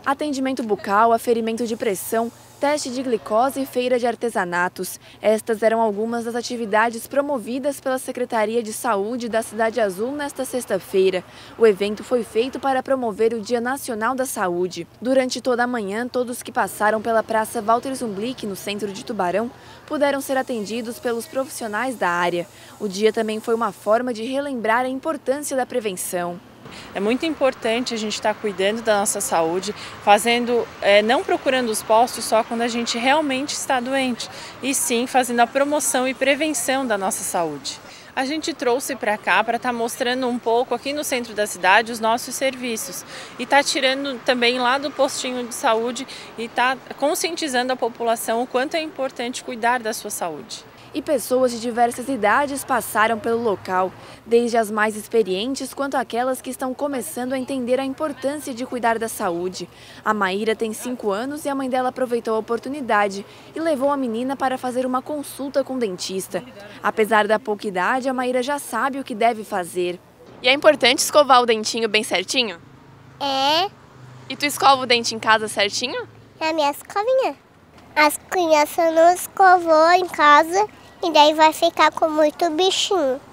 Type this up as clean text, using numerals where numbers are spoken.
Atendimento bucal, aferimento de pressão, teste de glicose e feira de artesanatos. Estas eram algumas das atividades promovidas pela Secretaria de Saúde da Cidade Azul nesta sexta-feira. O evento foi feito para promover o Dia Nacional da Saúde. Durante toda a manhã, todos que passaram pela Praça Walter Zumblick, no centro de Tubarão, puderam ser atendidos pelos profissionais da área. O dia também foi uma forma de relembrar a importância da prevenção. É muito importante a gente estar cuidando da nossa saúde, não procurando os postos só quando a gente realmente está doente, e sim fazendo a promoção e prevenção da nossa saúde. A gente trouxe para cá para estar mostrando um pouco aqui no centro da cidade os nossos serviços e tá tirando também lá do postinho de saúde e tá conscientizando a população o quanto é importante cuidar da sua saúde. E pessoas de diversas idades passaram pelo local, desde as mais experientes quanto aquelas que estão começando a entender a importância de cuidar da saúde. A Maíra tem 5 anos e a mãe dela aproveitou a oportunidade e levou a menina para fazer uma consulta com o dentista. Apesar da pouca idade, a Maíra já sabe o que deve fazer. E é importante escovar o dentinho bem certinho? É. E tu escova o dente em casa certinho? É a minha escovinha. As crianças não escovou em casa e daí vai ficar com muito bichinho.